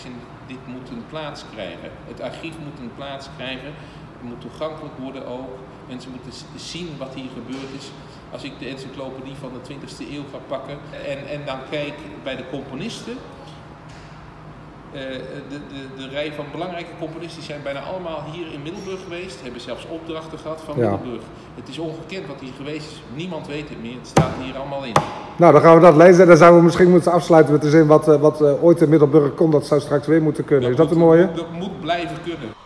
is en dit moet een plaats krijgen. Het archief moet een plaats krijgen, het moet toegankelijk worden ook. Mensen moeten zien wat hier gebeurd is. Als ik de encyclopedie van de 20e eeuw ga pakken en dan kijk bij de componisten. De rij van belangrijke componisten zijn bijna allemaal hier in Middelburg geweest. Hebben zelfs opdrachten gehad van Middelburg. Het is ongekend wat hier geweest is. Niemand weet het meer. Het staat hier allemaal in. Nou, dan gaan we dat lezen en dan zouden we misschien moeten afsluiten met de zin wat ooit in Middelburg kon, dat zou straks weer moeten kunnen. Is dat een mooie? Dat moet blijven kunnen.